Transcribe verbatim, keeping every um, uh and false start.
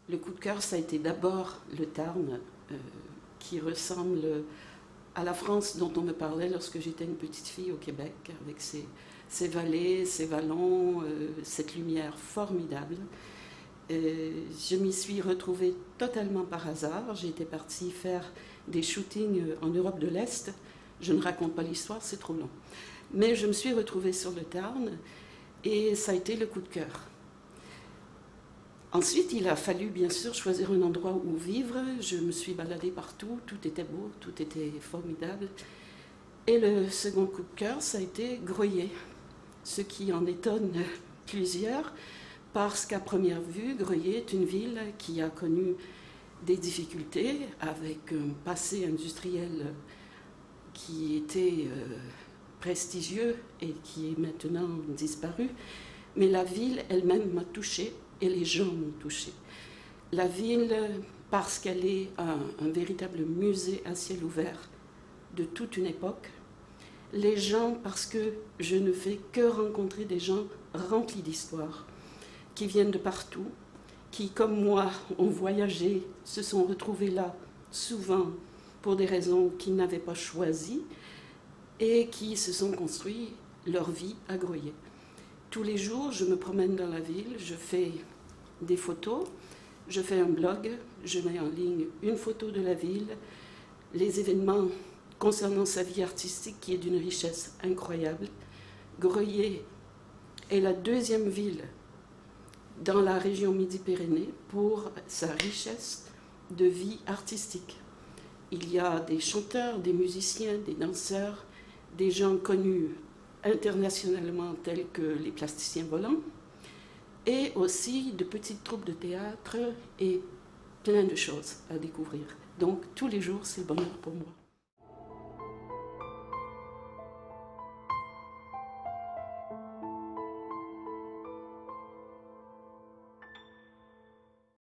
Le coup de cœur, ça a été d'abord le Tarn, euh, qui ressemble à la France dont on me parlait lorsque j'étais une petite fille au Québec, avec ses, ses vallées, ses vallons, euh, cette lumière formidable. Et je m'y suis retrouvée totalement par hasard. J'ai été partie faire des shootings en Europe de l'Est. Je ne raconte pas l'histoire, c'est trop long. Mais je me suis retrouvée sur le Tarn et ça a été le coup de cœur. Ensuite, il a fallu bien sûr choisir un endroit où vivre. Je me suis baladée partout, tout était beau, tout était formidable. Et le second coup de cœur, ça a été Groyer, ce qui en étonne plusieurs, parce qu'à première vue, Groyer est une ville qui a connu des difficultés avec un passé industriel qui était euh, prestigieux et qui est maintenant disparu. Mais la ville elle-même m'a touchée et les gens m'ont touchée. La ville, parce qu'elle est un, un véritable musée à ciel ouvert de toute une époque. Les gens, parce que je ne fais que rencontrer des gens remplis d'histoire, qui viennent de partout, qui, comme moi, ont voyagé, se sont retrouvés là, souvent pour des raisons qu'ils n'avaient pas choisies, et qui se sont construits leur vie à Groyer. Tous les jours, je me promène dans la ville, je fais des photos, je fais un blog, je mets en ligne une photo de la ville, les événements concernant sa vie artistique qui est d'une richesse incroyable. Groyer est la deuxième ville dans la région Midi-Pyrénées pour sa richesse de vie artistique. Il y a des chanteurs, des musiciens, des danseurs, des gens connus internationalement tels que les plasticiens volants, et aussi de petites troupes de théâtre et plein de choses à découvrir. Donc tous les jours, c'est le bonheur pour moi.